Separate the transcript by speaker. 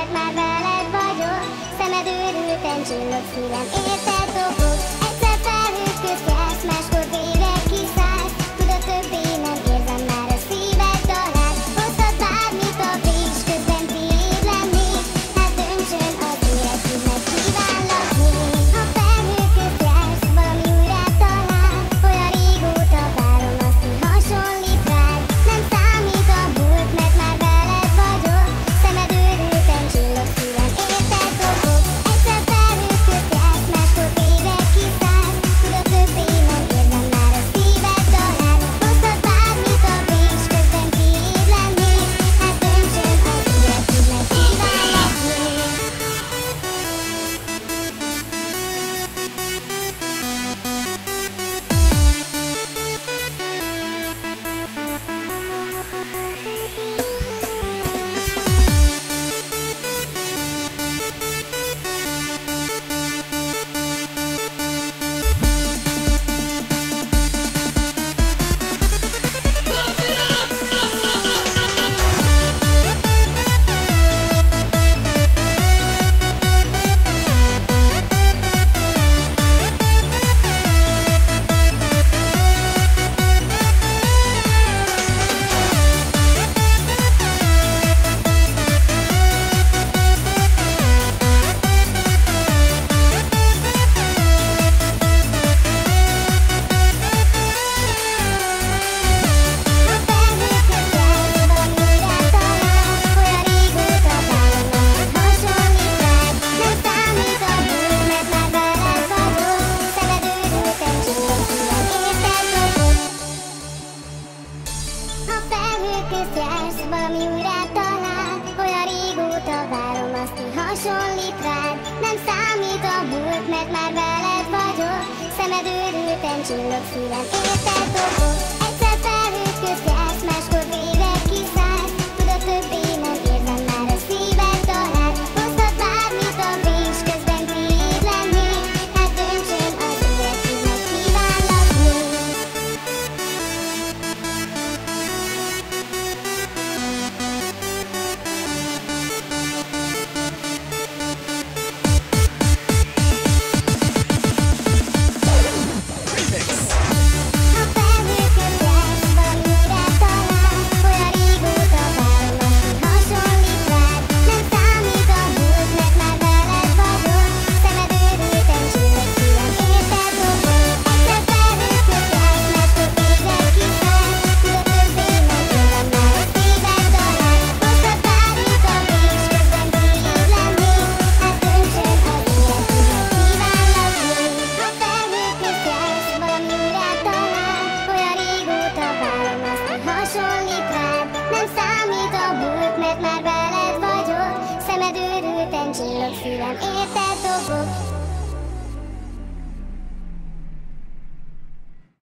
Speaker 1: mert már veled vagyok. Szemed őrülten csillog, szívem érted dobog. Egyszer felhők közt jársz, máskor végre kiszállsz. Tudod, többé nem érzem már a szíved dalát. Hozhat bármit a friss, közben tiéd lennék. Hát döntsön az élet, hogy megkívánlak még. Ha felhők közt jársz, valami újra talál. Olyan régóta várom azt, hogy hasonlít rád. Nem számít a múlt, mert már veled vagyok. Szemed őrülten csillog, szívem érted dobog. Egyszer felhők közt jársz, máskor végre kiszállsz. Tudod, többé nem érzem már a szíved dalát. Hozhat bármit a friss, közben tiéd lennék. Hát döntsön az élet, hogy megkívánlak még. Ha felhők közt jársz, valami újra talál. Olyan régóta várom azt, hogy hasonlít rád. Nem számít a múlt, mert már veled vagyok. Szemed őrülten csillog, szívem